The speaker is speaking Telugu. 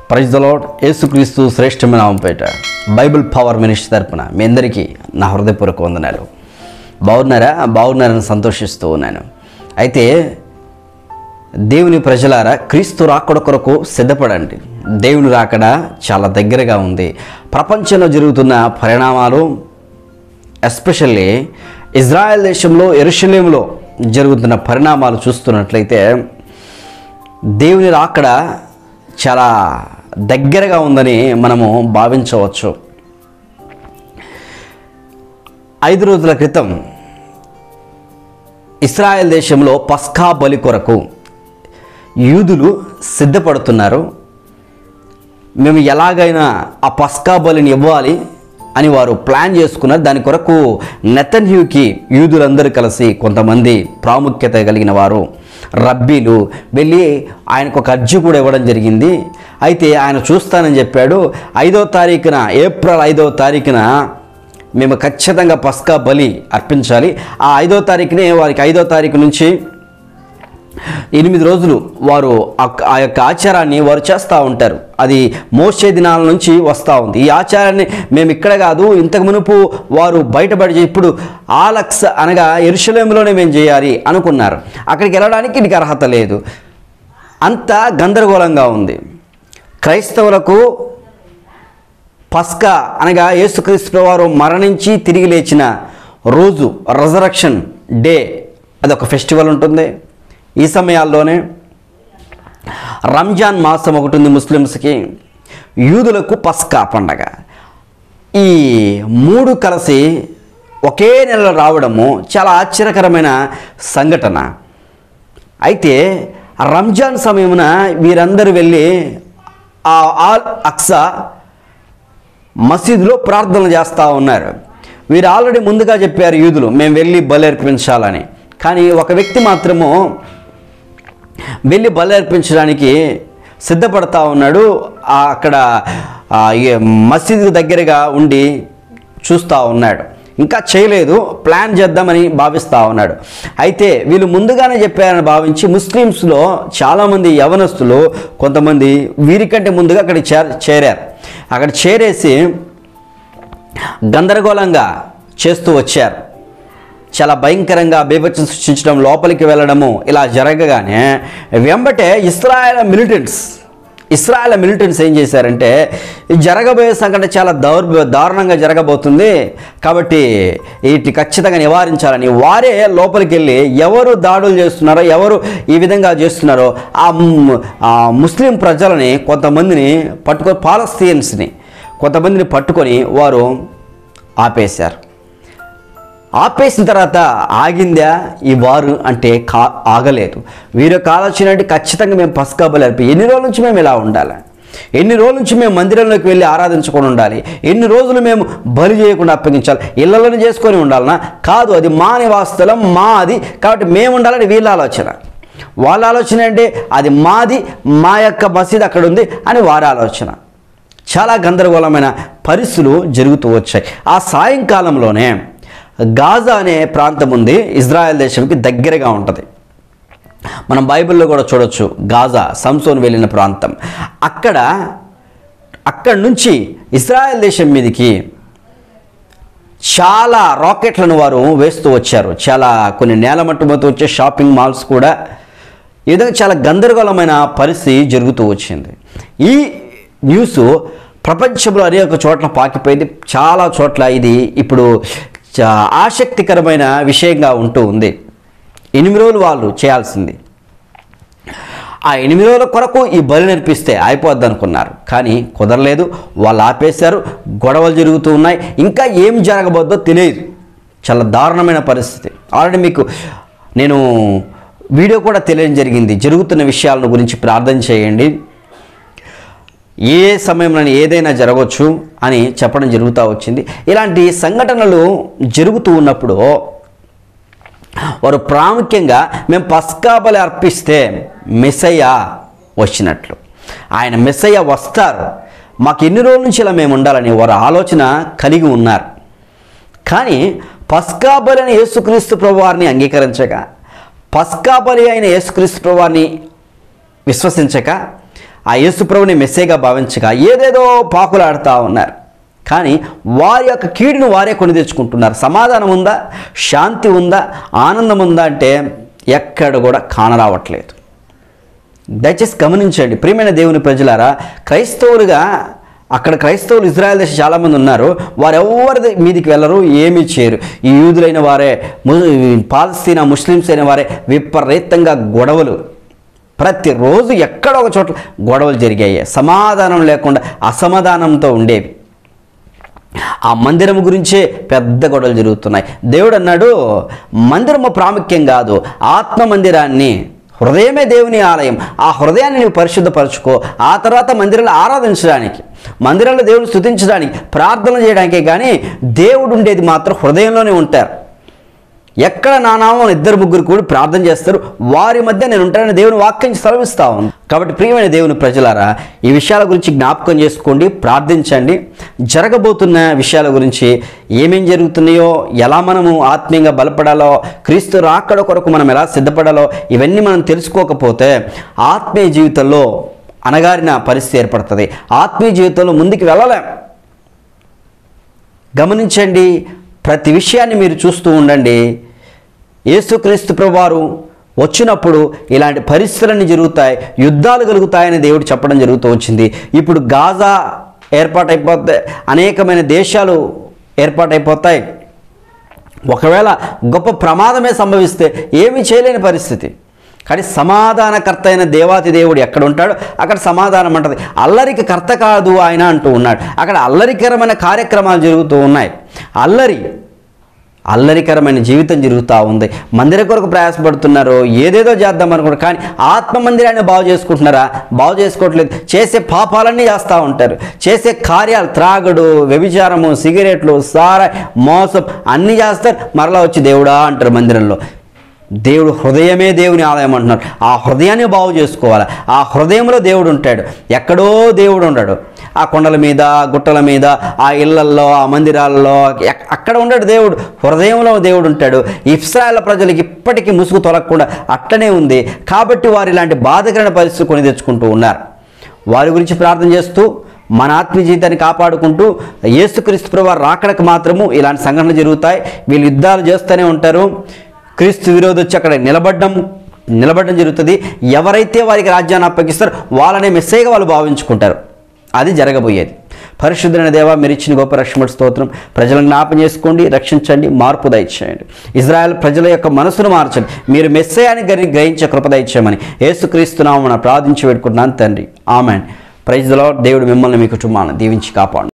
Praise the lord. యేసుక్రీస్తు శ్రేష్టమైన నామముపేట బైబిల్ పవర్ మినిస్ట్రీ తరపున మీ అందరికీ నా హృదయపూర్వక వందనాలు. బాగున్నారని సంతోషిస్తూ ఉన్నాను. అయితే దేవుని ప్రజలారా, క్రీస్తు రాకడ కొరకు సిద్ధపడండి. దేవుని రాకడ చాలా దగ్గరగా ఉంది. ప్రపంచంలో జరుగుతున్న పరిణామాలు, ఎస్పెషల్లీ ఇజ్రాయెల్ దేశంలో యెరూషలేములో జరుగుతున్న పరిణామాలు చూస్తున్నట్లయితే దేవుని రాకడ చాలా దగ్గరగా ఉందని మనము భావించవచ్చు. 5 రోజుల క్రితం ఇశ్రాయేల్ దేశంలో పస్కా బలి కొరకు యూదులు సిద్ధపడుతున్నారు. మేము ఎలాగైనా ఆ పస్కా బలిని ఇవ్వాలి అని వారు ప్లాన్ చేసుకున్నారు. దాని కొరకు నెతన్యాహుకి యూదులందరూ కలిసి కొంతమంది ప్రాముఖ్యత కలిగిన వారు రబ్బీలు వెళ్ళి ఆయనకు ఒక అర్జీ కూడా ఇవ్వడం జరిగింది. అయితే ఆయన చూస్తానని చెప్పాడు. 5వ తారీఖున, ఏప్రిల్ 5వ తారీఖున మేము ఖచ్చితంగా పస్కా బలి అర్పించాలి. ఆ 5వ తారీఖునే వారికి 5వ తారీఖు నుంచి 8 రోజులు వారు ఆ యొక్క ఆచారాన్ని వారు చేస్తూ ఉంటారు. అది మోషే దినాల నుంచి వస్తూ ఉంది. ఈ ఆచారాన్ని మేము ఇక్కడ కాదు, ఇంతకు మునుపు వారు బయటపడి ఇప్పుడు ఆలక్స్ అనగా యెరూషలేములోనే మేము చేయాలి అనుకున్నారు. అక్కడికి వెళ్ళడానికి నీకు అర్హత లేదు. అంతా గందరగోళంగా ఉంది. క్రైస్తవులకు పస్కా అనగా యేసుక్రీస్తు వారు మరణించి తిరిగి లేచిన రోజు, రెజరక్షన్ డే, అదొక ఫెస్టివల్ ఉంటుంది. ఈ సమయాల్లోనే రంజాన్ మాసం ఒకటి ఉంది ముస్లిమ్స్కి, యూదులకు పస్కా పండగ. ఈ 3 కలిసి ఒకే నెలలో రావడము చాలా ఆశ్చర్యకరమైన సంఘటన. అయితే రంజాన్ సమయమున వీరందరూ వెళ్ళి ఆ ఆల్ అక్సా మసీదులో ప్రార్థనలు చేస్తూ ఉన్నారు. వీరు ఆల్రెడీ ముందుగా చెప్పారు యూదులు, మేము వెళ్ళి బలి అర్పించాలని. కానీ ఒక వ్యక్తి మాత్రము వెళ్ళి బలి అర్పించడానికి సిద్ధపడతా ఉన్నాడు. అక్కడ మసీదు దగ్గరగా ఉండి చూస్తూ ఉన్నాడు. ఇంకా చేయలేదు, ప్లాన్ చేద్దామని భావిస్తూ ఉన్నాడు. అయితే వీళ్ళు ముందుగానే చెప్పారని భావించి ముస్లిమ్స్లో చాలామంది యవనస్తులు కొంతమంది వీరికంటే ముందుగా అక్కడికి చేరారు. అక్కడ చేరేసి గందరగోళంగా చేస్తూ వచ్చారు. చాలా భయంకరంగా బీభత్సం సృష్టించడం, లోపలికి వెళ్ళడము ఇలా జరగగానే వెంబటే ఇస్రాయేల్ మిలిటెంట్స్ ఏం చేశారంటే, జరగబోయే సంఘటన చాలా దారుణంగా జరగబోతుంది కాబట్టి వీటిని ఖచ్చితంగా నివారించాలని వారే లోపలికి వెళ్ళి ఎవరు దాడులు చేస్తున్నారో, ఎవరు ఈ విధంగా చేస్తున్నారో ఆ ముస్లిం ప్రజలని కొంతమందిని పట్టుకొని, పాలస్తీన్స్ని కొంతమందిని పట్టుకొని వారు ఆపేశారు. ఆపేసిన తర్వాత ఆగిందా ఈ వారు అంటే ఆగలేదు. వీరి యొక్క ఆలోచన అంటే ఖచ్చితంగా మేము పస్కా బలి అర్పి, ఎన్ని రోజుల నుంచి మేము ఇలా ఉండాలి, ఎన్ని రోజుల నుంచి మేము మందిరంలోకి వెళ్ళి ఆరాధించుకొని ఉండాలి, ఎన్ని రోజులు మేము బలి చేయకుండా అప్పగించాలి, ఇళ్లలోనే చేసుకొని ఉండాలనా? కాదు, అది మా నివాసస్థలం, మాది, కాబట్టి మేము ఉండాలని వీళ్ళ ఆలోచన. వాళ్ళ ఆలోచన అంటే అది మాది, మా యొక్క మసీదు అక్కడ ఉంది అని వారి ఆలోచన. చాలా గందరగోళమైన పరిస్థితులు జరుగుతూ వచ్చాయి. ఆ సాయంకాలంలోనే గాజా అనే ప్రాంతం ఉంది, ఇజ్రాయెల్ దేశంకి దగ్గరగా ఉంటుంది. మనం బైబిల్లో కూడా చూడొచ్చు. గాజా సంసోను వెళ్ళిన ప్రాంతం. అక్కడి నుంచి ఇజ్రాయెల్ దేశం మీదకి చాలా రాకెట్లను వారు వేస్తూ వచ్చారు. చాలా కొన్ని నేలమట్టమతో వచ్చే షాపింగ్ మాల్స్ కూడా. ఈ విధంగా చాలా గందరగోళమైన పరిస్థితి జరుగుతూ వచ్చింది. ఈ న్యూస్ ప్రపంచంలో అనేక చోట్ల పాకిపోయింది. చాలా చోట్ల ఇది ఇప్పుడు ఆసక్తికరమైన విషయంగా ఉంటూ ఉంది. 8 రోజులు వాళ్ళు చేయాల్సింది. ఆ 8 రోజుల కొరకు ఈ బలి నేర్పిస్తే అయిపోద్ది అనుకున్నారు. కానీ కుదరలేదు, వాళ్ళు ఆపేశారు. గొడవలు జరుగుతూ ఉన్నాయి. ఇంకా ఏం జరగబోద్దో తెలియదు. చాలా దారుణమైన పరిస్థితి. ఆల్రెడీ మీకు నేను వీడియో కూడా తెలియడం జరిగింది. జరుగుతున్న విషయాలను గురించి ప్రార్థన చేయండి, ఏ సమయంలో ఏదైనా జరగవచ్చు అని చెప్పడం జరుగుతూ వచ్చింది. ఇలాంటి సంఘటనలు జరుగుతూ ఉన్నప్పుడు వారు ప్రాముఖ్యంగా మేము పస్కా బలి అర్పిస్తే మెస్సయ్య వచ్చినట్లు, ఆయన మెస్సయ్య వస్తారు, మాకు ఎన్ని రోజుల నుంచి ఇలా మేము ఉండాలని వారు ఆలోచన కలిగి ఉన్నారు. కానీ పస్కా బలి అయిన యేసుక్రీస్తు ప్రభువారిని అంగీకరించక, పస్కా బలి అయిన యేసుక్రీస్తు ప్రభువారిని విశ్వసించక ఆ యేసుప్రభుని మెస్సేగా భావించగా ఏదేదో పాకులాడుతూ ఉన్నారు. కానీ వారి యొక్క కీడును వారే కొని తెచ్చుకుంటున్నారు. సమాధానం ఉందా, శాంతి ఉందా, ఆనందం ఉందా అంటే ఎక్కడ కూడా కానరావట్లేదు. దయచేసి గమనించండి ప్రియమైన దేవుని ప్రజలారా, క్రైస్తవులుగా అక్కడ క్రైస్తవులు ఇజ్రాయెల్ దేశం చాలామంది ఉన్నారు. వారెవరి మీదికి వెళ్ళరు, ఏమీ చేయరు. ఈ యూదులైన వారే, పాలస్తీనా ముస్లిమ్స్ అయిన వారే విపరీతంగా గొడవలు, ప్రతిరోజు ఎక్కడో ఒక చోట్ల గొడవలు జరిగాయి. సమాధానం లేకుండా అసమాధానంతో ఉండేవి. ఆ మందిరం గురించే పెద్ద గొడవలు జరుగుతున్నాయి. దేవుడు అన్నాడు, మందిరము ప్రాముఖ్యం కాదు, ఆత్మ మందిరాన్ని, హృదయమే దేవుని ఆలయం, ఆ హృదయాన్ని నీవు పరిశుద్ధపరచుకో. ఆ తర్వాత మందిరాలు ఆరాధించడానికి, మందిరాల్లో దేవుని స్తుతించడానికి, ప్రార్థన చేయడానికే కానీ దేవుడు ఉండేది మాత్రం హృదయంలోనే ఉంటారు. ఎక్కడ నా నామం ఇద్దరు ముగ్గురు కూడా ప్రార్థన చేస్తారు, వారి మధ్య నేను ఉంటానని దేవుని వాక్యం సెలవిస్తా ఉంది. కాబట్టి ప్రియమైన దేవుని ప్రజలారా, ఈ విషయాల గురించి జ్ఞాపకం చేసుకోండి, ప్రార్థించండి. జరగబోతున్న విషయాల గురించి, ఏమేం జరుగుతున్నాయో, ఎలా మనము ఆత్మీయంగా బలపడాలో, క్రీస్తు రాకడ కొరకు మనం ఎలా సిద్ధపడాలో ఇవన్నీ మనం తెలుసుకోకపోతే ఆత్మీయ జీవితంలో అణగారిన పరిస్థితి ఏర్పడుతుంది. ఆత్మీయ జీవితంలో ముందుకు వెళ్ళలేం. గమనించండి, ప్రతి విషయాన్ని మీరు చూస్తూ ఉండండి. యేసుక్రీస్తు ప్రభువారు వచ్చినప్పుడు ఇలాంటి పరిస్థితులన్నీ జరుగుతాయి, యుద్ధాలు కలుగుతాయని దేవుడు చెప్పడం జరుగుతూ వచ్చింది. ఇప్పుడు గాజా ఏర్పాటైపోతాయి, అనేకమైన దేశాలు ఏర్పాటైపోతాయి. ఒకవేళ గొప్ప ప్రమాదమే సంభవిస్తే ఏమీ చేయలేని పరిస్థితి. కానీ సమాధానకర్త అయిన దేవాతి దేవుడు ఎక్కడ ఉంటాడో అక్కడ సమాధానం అంటది. అల్లరికి కర్త కాదు ఆయన అంటూ ఉన్నాడు. అక్కడ అల్లరికరమైన కార్యక్రమాలు జరుగుతూ ఉన్నాయి. అల్లరికరమైన జీవితం జరుగుతూ ఉంది. మందిరం కొరకు ప్రయాసపడుతున్నారు, ఏదేదో చేద్దాం అనుకుంటారు. కానీ ఆత్మ మందిరాన్ని బాగు చేసుకుంటున్నారా? బాగు చేసుకోవట్లేదు. చేసే పాపాలన్నీ చేస్తూ ఉంటారు. చేసే కార్యాలు, త్రాగుడు, వ్యభిచారము, సిగరెట్లు, సారా, మోసం అన్నీ చేస్తారు. మరలా వచ్చి దేవుడా అంటారు మందిరంలో. దేవుడు హృదయమే దేవుని ఆలయం అంటున్నారు. ఆ హృదయాన్ని బాగు చేసుకోవాలి. ఆ హృదయంలో దేవుడు ఉంటాడు. ఎక్కడో దేవుడు ఉంటాడు. ఆ కొండల మీద, గుట్టల మీద, ఆ ఇళ్లల్లో, ఆ మందిరాల్లో అక్కడ ఉంటాడు దేవుడు. హృదయంలో దేవుడు ఉంటాడు. ఇశ్రాయేలు ప్రజలకి ఇప్పటికీ ముసుగు తొలగకుండా అట్లనే ఉంది. కాబట్టి వారు ఇలాంటి బాధకరమైన పరిస్థితి కొని తెచ్చుకుంటూ ఉన్నారు. వారి గురించి ప్రార్థన చేస్తూ మన ఆత్మీయ జీవితాన్ని కాపాడుకుంటూ యేసుక్రీస్తు ప్రభువు రాకడకు మాత్రము ఇలాంటి సంఘటనలు జరుగుతాయి. వీళ్ళు యుద్ధాలు చేస్తూనే ఉంటారు. క్రీస్తు విరోధి వచ్చి అక్కడ నిలబడడం జరుగుతుంది. ఎవరైతే వారికి రాజ్యాన్ని అప్పగిస్తారో వాళ్ళనే మెస్సేగా వాళ్ళు భావించుకుంటారు. అది జరగబోయేది. పరిశుద్ధమైన దేవా, మీరు ఇచ్చిన గొప్ప రక్షణ స్తోత్రం. ప్రజలను జ్ఞాపకం చేసుకోండి, రక్షించండి, మార్పు దయచేయండి. ఇజ్రాయెల్ ప్రజల యొక్క మనసును మార్చండి. మీరు మెస్సేయాని గ్రహించే కృప దయచేయమని యేసుక్రీస్తు నామమున ప్రార్థించి వేడుకుంటున్నాను తండ్రి. ఆమేన్. Praise the lord. దేవుడు మిమ్మల్ని, మీ కుటుంబాన్ని దీవించి కాపాడు.